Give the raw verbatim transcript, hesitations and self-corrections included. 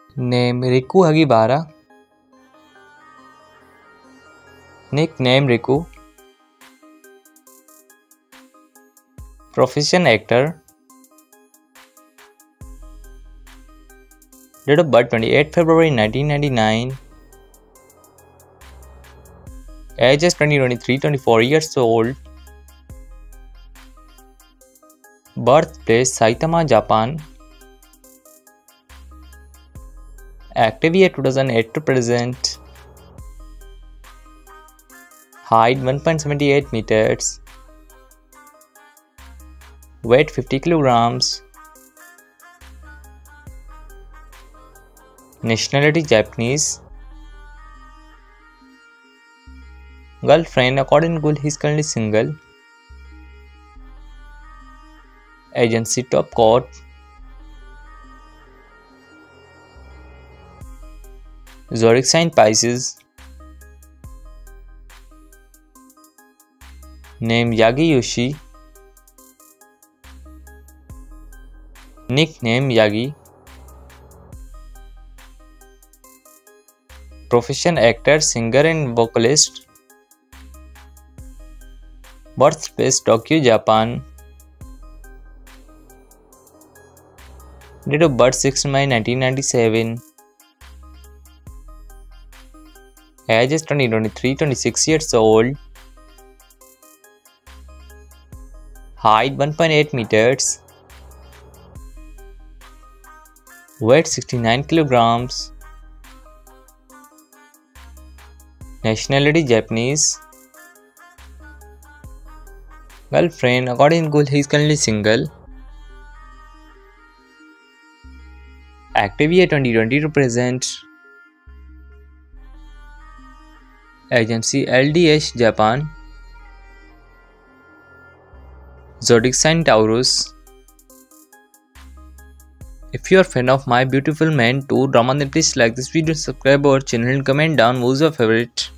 Name Riku Hagibara. Nickname Riku. Profession actor. Date of birth twenty-eighth February nineteen ninety-nine. Age is twenty, twenty-three, twenty-four years old. Birthplace Saitama, Japan. Active year two thousand eight to present. Height one point seven eight meters. Weight fifty kilograms. Nationality Japanese. Girlfriend, according to Google, he is currently single. Agency Top Court. Zodiac sign Pisces. Name Yagi Yoshi. Nickname Yagi. Profession actor, singer and vocalist. Birthplace Tokyo, Japan. Date of birth sixth May nineteen ninety-seven. Age is twenty, twenty-three, twenty-six years old. Height one point eight meters. Weight sixty-nine kilograms. Nationality Japanese. Girlfriend, according to Google, he is currently single. Active year twenty twenty to present. Agency L D H, Japan. Zodiac sign Taurus. If you are a fan of My Beautiful Man two drama, then please like this video, subscribe our channel and comment down who's your favorite.